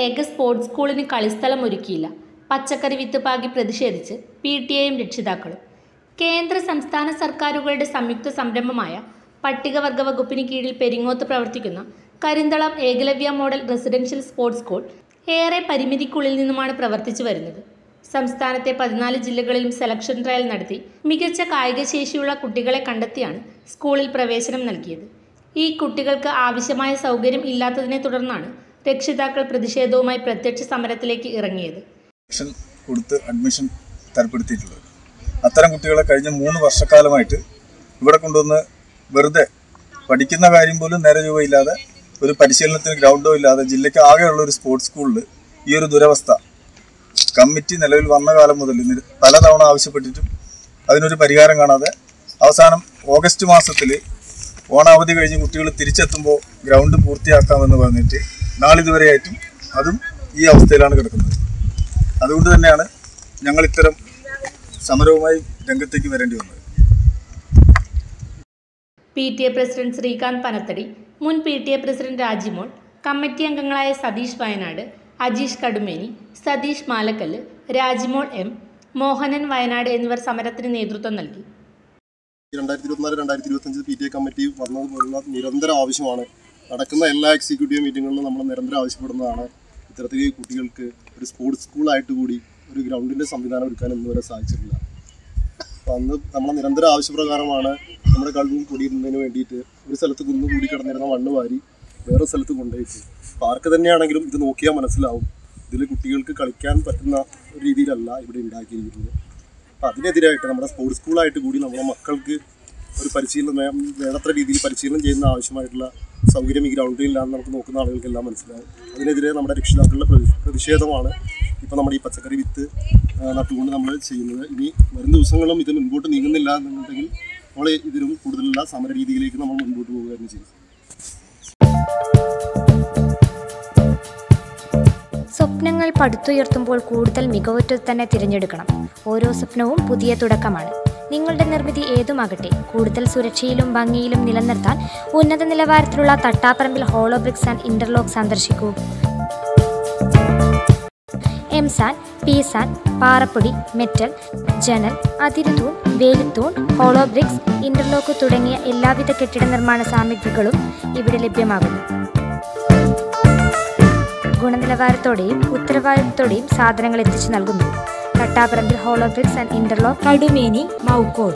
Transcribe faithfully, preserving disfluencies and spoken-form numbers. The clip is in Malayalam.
ഏക സ്പോർട്സ് സ്കൂളിന് കളിസ്ഥലം ഒരുക്കിയില്ല. പച്ചക്കറി വിത്ത് പാകി പ്രതിഷേധിച്ച് പി ടി എയും രക്ഷിതാക്കളും. കേന്ദ്ര സംസ്ഥാന സർക്കാരുകളുടെ സംയുക്ത സംരംഭമായ പട്ടികവർഗ വകുപ്പിന് കീഴിൽ പെരിങ്ങോത്ത് പ്രവർത്തിക്കുന്ന Karinthalam Ekalavya model residential sports school ഏറെ പരിമിതിക്കുള്ളിൽ നിന്നുമാണ് പ്രവർത്തിച്ചു വരുന്നത്. സംസ്ഥാനത്തെ പതിനാല് ജില്ലകളിലും സെലക്ഷൻ ട്രയൽ നടത്തി മികച്ച കായികശേഷിയുള്ള കുട്ടികളെ കണ്ടെത്തിയാണ് സ്കൂളിൽ പ്രവേശനം നൽകിയത്. ഈ കുട്ടികൾക്ക് ആവശ്യമായ സൗകര്യം ഇല്ലാത്തതിനെ തുടർന്നാണ് രക്ഷിതാക്കൾ പ്രതിഷേധവുമായി പ്രത്യക്ഷ സമരത്തിലേക്ക് ഇറങ്ങിയത്. കൊടുത്ത് അഡ്മിഷൻ തരപ്പെടുത്തിയിട്ടുള്ളത് അത്തരം കുട്ടികളെ കഴിഞ്ഞ മൂന്ന് വർഷക്കാലമായിട്ട് ഇവിടെ കൊണ്ടുവന്ന് വെറുതെ പഠിക്കുന്ന കാര്യം പോലും നേരെ രൂപയില്ലാതെ ഒരു പരിശീലനത്തിന് ഗ്രൗണ്ടോ ഇല്ലാതെ ജില്ലയ്ക്ക് ആകെയുള്ള ഒരു സ്പോർട്സ് സ്കൂളിൽ ഈ ഒരു ദുരവസ്ഥ കമ്മിറ്റി നിലവിൽ വന്ന കാലം മുതൽ പലതവണ ആവശ്യപ്പെട്ടിട്ടും അതിനൊരു പരിഹാരം കാണാതെ അവസാനം ഓഗസ്റ്റ് മാസത്തിൽ ഓണാവധി കഴിഞ്ഞ് കുട്ടികൾ തിരിച്ചെത്തുമ്പോൾ ഗ്രൗണ്ട് പൂർത്തിയാക്കാമെന്ന് പറഞ്ഞിട്ട് നാളിതുവരെയായിട്ടും അതും ഈ അവസ്ഥയിലാണ് കിടക്കുന്നത്. അതുകൊണ്ട് തന്നെയാണ് ഞങ്ങൾ ഇത്തരം സമരവുമായി രംഗത്തേക്ക് വരേണ്ടി വന്നത്. P T A president Sreekanth Panathady, മുൻ P T A president Rajimol, committee അംഗങ്ങളായ സതീഷ് വയനാട്, അജീഷ് കടുമേനി, സതീഷ് മാലക്കല്ല്, രാജിമോൾ എം, മോഹനൻ വയനാട് എന്നിവർ സമരത്തിന് നേതൃത്വം നൽകി. രണ്ടായിരത്തി ഇരുപത്തിനാല് രണ്ടായിരത്തി ഇരുപത്തഞ്ച് പി ടി എ കമ്മിറ്റി വന്നതുപോലുള്ള നിരന്തര ആവശ്യമാണ്. നടക്കുന്ന എല്ലാ എക്സിക്യൂട്ടീവ് മീറ്റിങ്ങുകളിലും നമ്മൾ നിരന്തരം ആവശ്യപ്പെടുന്നതാണ് ഇത്തരത്തിൽ കുട്ടികൾക്ക് ഒരു സ്പോർട്സ് സ്കൂളായിട്ട് കൂടി ഒരു ഗ്രൗണ്ടിൻ്റെ സംവിധാനം ഒരുക്കാൻ ഇന്നുവരെ സാധിച്ചിട്ടില്ല. അപ്പോൾ അന്ന് നമ്മളെ നിരന്തര ആവശ്യപ്രകാരമാണ് നമ്മുടെ കളി കൂടിയിരുന്നതിന് വേണ്ടിയിട്ട് ഒരു സ്ഥലത്ത് കുന്നു കൂടി കിടന്നിരുന്ന മണ്ണ് വാരി വേറെ സ്ഥലത്ത് കൊണ്ടുപോയിട്ട് അപ്പോൾ ആർക്ക് തന്നെയാണെങ്കിലും ഇത് നോക്കിയാൽ മനസ്സിലാവും ഇതിൽ കുട്ടികൾക്ക് കളിക്കാൻ പറ്റുന്ന ഒരു രീതിയിലല്ല ഇവിടെ ഉണ്ടാക്കിയിരിക്കുന്നത്. അപ്പോൾ അതിനെതിരായിട്ട് നമ്മുടെ സ്പോർട്സ് സ്കൂളായിട്ട് കൂടി നമ്മുടെ മക്കൾക്ക് ഒരു പരിശീലനം വേണ്ടത്ര രീതിയിൽ പരിശീലനം ചെയ്യുന്ന ആവശ്യമായിട്ടുള്ള സൗകര്യം ഈ ഗ്രൗണ്ടിലില്ലാന്ന് നമുക്ക് നോക്കുന്ന ആളുകൾക്കെല്ലാം മനസ്സിലാവും. അതിനെതിരെ നമ്മുടെ രക്ഷിതാക്കളുടെ പ്രതിഷേധമാണ് ഇപ്പോൾ നമ്മുടെ ഈ പച്ചക്കറി വിത്ത് നട്ടുകൊണ്ട് നമ്മൾ ചെയ്യുന്നത്. ഇനി വരും ദിവസങ്ങളും ഇത് മുൻപോട്ട് നീങ്ങുന്നില്ല എന്നുണ്ടെങ്കിൽ നമ്മൾ ഇതിലും കൂടുതലുള്ള സമര രീതിയിലേക്ക് നമ്മൾ മുൻപോട്ട് പോവുകയാണ് ചെയ്യും. സ്വപ്നങ്ങൾ പടുത്തുയർത്തുമ്പോൾ കൂടുതൽ മികവുറ്റത് തന്നെ തിരഞ്ഞെടുക്കണം. ഓരോ സ്വപ്നവും പുതിയ തുടക്കമാണ്. നിങ്ങളുടെ നിർമ്മിതി ഏതുമാകട്ടെ, കൂടുതൽ സുരക്ഷയിലും ഭംഗിയിലും നിലനിർത്താൻ ഉന്നത നിലവാരത്തിലുള്ള Thattaparambil hollow bricks and interlock സന്ദർശിക്കൂ. എംസാൻ, പീസാൻ, പാറപ്പൊടി, മെറ്റൽ, ജനൽ, അതിരുതൂൺ, വേലിത്തൂൺ, ഹോളോ ബ്രിക്സ്, ഇന്റർലോക്ക് തുടങ്ങിയ എല്ലാവിധ കെട്ടിട നിർമ്മാണ സാമഗ്രികളും ഇവിടെ ലഭ്യമാകുന്നു. ഗുണനിലവാരത്തോടെയും ഉത്തരവാദിത്തത്തോടെയും സാധനങ്ങൾ എത്തിച്ചു നൽകുന്നു. Thattaparambil hollow bricks and interlock, Kadumeni, Maukode.